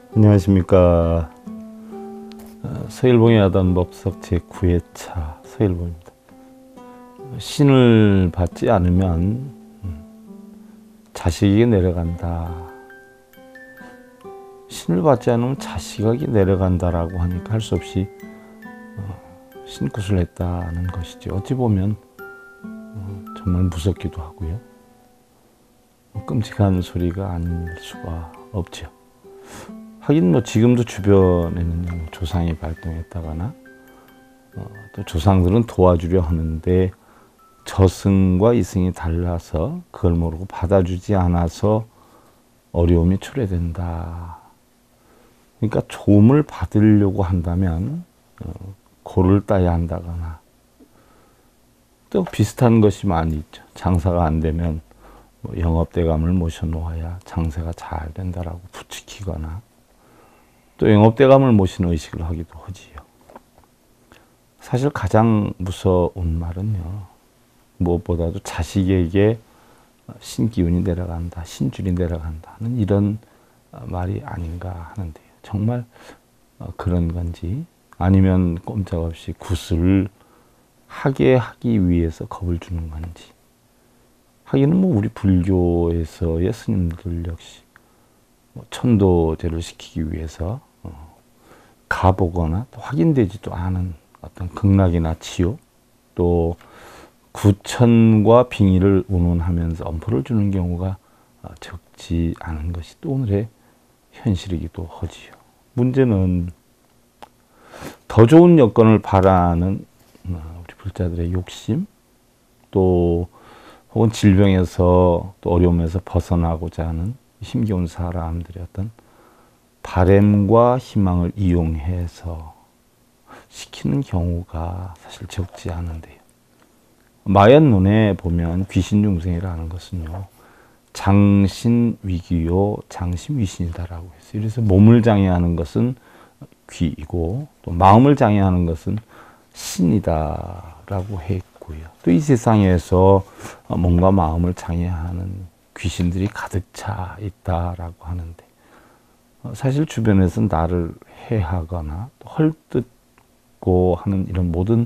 안녕하십니까. 서일봉의 아단법석 제9회차 서일봉입니다. 신을 받지 않으면 자식에게 내려간다. 신을 받지 않으면 자식에게 내려간다라고 하니까 할 수 없이 신굿을 했다는 것이죠. 어찌 보면 정말 무섭기도 하고요. 끔찍한 소리가 아닐 수가 없죠. 하긴 지금도 주변에는 조상이 발동했다거나 또 조상들은 도와주려 하는데 저승과 이승이 달라서 그걸 모르고 받아주지 않아서 어려움이 초래된다. 그러니까 조음을 받으려고 한다면 고를 따야 한다거나 또 비슷한 것이 많이 있죠. 장사가 안 되면 영업대감을 모셔놓아야 장사가 잘 된다라고 부추기거나 또 영업대감을 모시는 의식을 하기도 하지요. 사실 가장 무서운 말은요, 무엇보다도 자식에게 신기운이 내려간다, 신줄이 내려간다는 이런 말이 아닌가 하는데요. 정말 그런 건지 아니면 꼼짝없이 굿을 하게 하기 위해서 겁을 주는 건지. 하기는 우리 불교에서의 스님들 역시 천도제를 시키기 위해서 가보거나 또 확인되지도 않은 어떤 극락이나 지옥 또 구천과 빙의를 운운하면서 엄포를 주는 경우가 적지 않은 것이 또 오늘의 현실이기도 하지요. 문제는 더 좋은 여건을 바라는 우리 불자들의 욕심 또 혹은 질병에서 또 어려움에서 벗어나고자 하는 힘겨운 사람들의 어떤 바램과 희망을 이용해서 시키는 경우가 사실 적지 않은데요. 마얀론에 보면 귀신 중생이라는 것은요, 장신위기요 장신위신이다라고 했어요. 그래서 몸을 장애하는 것은 귀이고 또 마음을 장애하는 것은 신이다라고 했고요. 또 이 세상에서 몸과 마음을 장애하는 귀신들이 가득 차 있다라고 하는데 사실 주변에서 나를 해하거나 헐뜯고 하는 이런 모든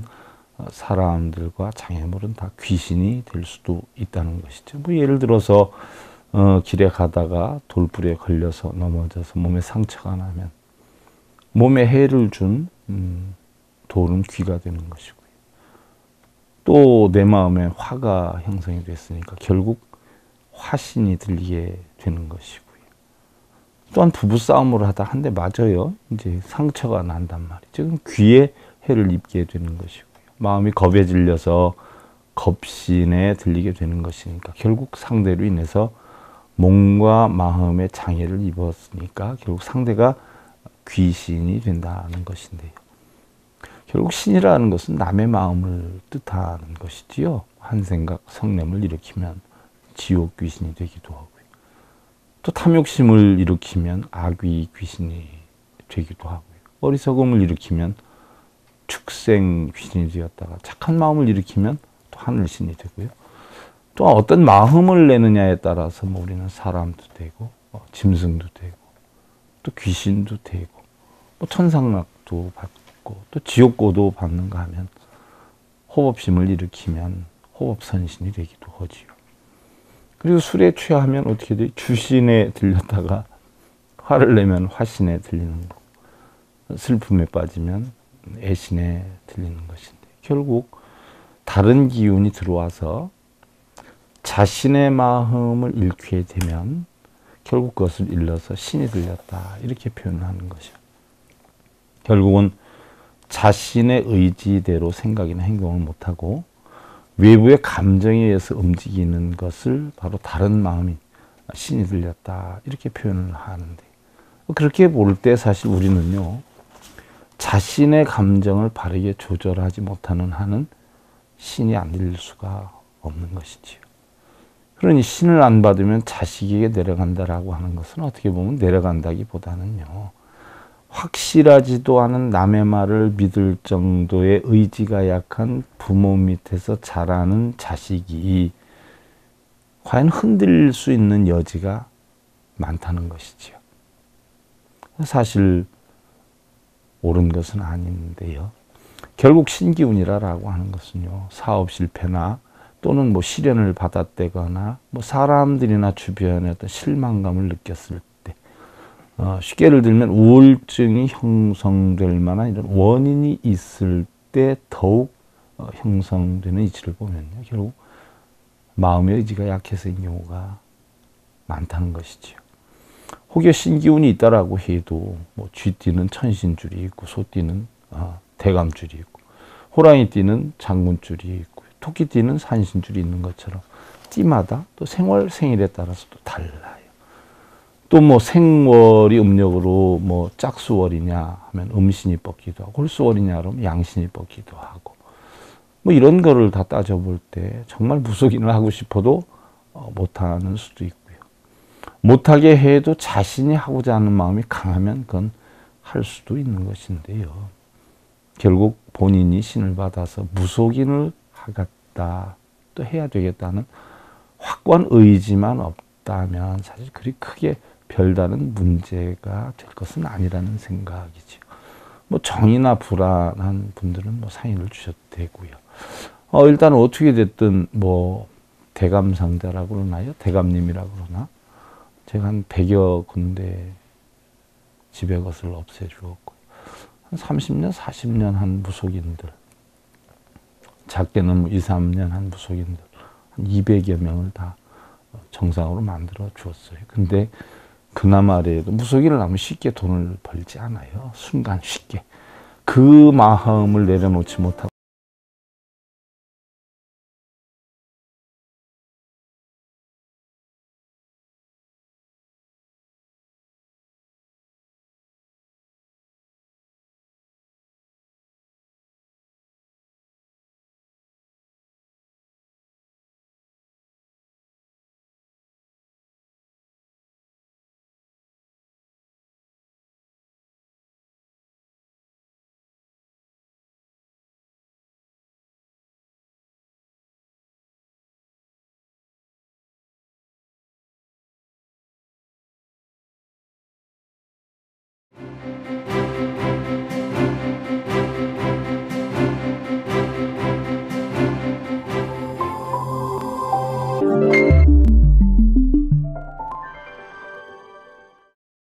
사람들과 장애물은 다 귀신이 될 수도 있다는 것이죠. 예를 들어서 길에 가다가 돌불에 걸려서 넘어져서 몸에 상처가 나면 몸에 해를 준 돌은 귀가 되는 것이고요. 또 내 마음에 화가 형성이 됐으니까 결국 화신이 들리게 되는 것이고요. 또한 부부싸움을 하다 한 대 맞아요. 이제 상처가 난단 말이죠. 귀에 해를 입게 되는 것이고요. 마음이 겁에 질려서 겁신에 들리게 되는 것이니까 결국 상대로 인해서 몸과 마음의 장애를 입었으니까 결국 상대가 귀신이 된다는 것인데요. 결국 신이라는 것은 남의 마음을 뜻하는 것이지요. 한 생각, 성냄을 일으키면 지옥 귀신이 되기도 하고요. 또 탐욕심을 일으키면 악귀 귀신이 되기도 하고요. 어리석음을 일으키면 축생 귀신이 되었다가 착한 마음을 일으키면 또 하늘신이 되고요. 또 어떤 마음을 내느냐에 따라서 우리는 사람도 되고 짐승도 되고 또 귀신도 되고 천상락도 받고 또 지옥고도 받는가 하면 호법심을 일으키면 호법선신이 되기도 하지요. 그리고 술에 취하면 어떻게 돼? 주신에 들렸다가 화를 내면 화신에 들리는 거. 슬픔에 빠지면 애신에 들리는 것인데 결국 다른 기운이 들어와서 자신의 마음을 잃게 되면 결국 그것을 일러서 신이 들렸다 이렇게 표현하는 것이요. 결국은 자신의 의지대로 생각이나 행동을 못하고 외부의 감정에 의해서 움직이는 것을 바로 다른 마음이 신이 들렸다 이렇게 표현을 하는데 그렇게 볼 때 사실 우리는요 자신의 감정을 바르게 조절하지 못하는 한은 신이 안 들릴 수가 없는 것이지요. 그러니 신을 안 받으면 자식에게 내려간다라고 하는 것은 어떻게 보면 내려간다기보다는요 확실하지도 않은 남의 말을 믿을 정도의 의지가 약한 부모 밑에서 자라는 자식이 과연 흔들릴 수 있는 여지가 많다는 것이지요. 사실 옳은 것은 아닌데요. 결국 신기운이라고 하는 것은요, 사업 실패나 또는 뭐 시련을 받았다거나 뭐 사람들이나 주변에 어떤 실망감을 느꼈을 때, 쉽게 예를 들면 우울증이 형성될 만한 이런 원인이 있을 때 더욱 형성되는 이치를 보면요, 결국 마음의 의지가 약해서인 경우가 많다는 것이지요. 혹여 신기운이 있다라고 해도 뭐 쥐띠는 천신줄이 있고 소띠는 대감줄이 있고 호랑이띠는 장군줄이 있고 토끼띠는 산신줄이 있는 것처럼 띠마다 또 생일에 따라서 또 달라요. 또 뭐 생월이 음력으로 뭐 짝수월이냐 하면 음신이 뽑기도 하고 홀수월이냐 그러면 양신이 뽑기도 하고 뭐 이런 거를 다 따져볼 때 정말 무속인을 하고 싶어도 못하는 수도 있고요. 못하게 해도 자신이 하고자 하는 마음이 강하면 그건 할 수도 있는 것인데요. 결국 본인이 신을 받아서 무속인을 하겠다, 또 해야 되겠다는 확고한 의지만 없다면 사실 그리 크게 별다른 문제가 될 것은 아니라는 생각이죠. 뭐 정이나 불안한 분들은 뭐 상의를 주셔도 되고요. 일단 어떻게 됐든 뭐 대감상자라고 그러나요? 대감님이라고 그러나? 제가 한 100여 군데 지배 것을 없애주었고 한 30년, 40년 한 무속인들, 작게는 뭐 2, 3년 한 무속인들 한 200여 명을 다 정상으로 만들어 주었어요. 근데 그나마래도 무속인을 하면 쉽게 돈을 벌지 않아요. 순간 쉽게. 그 마음을 내려놓지 못하고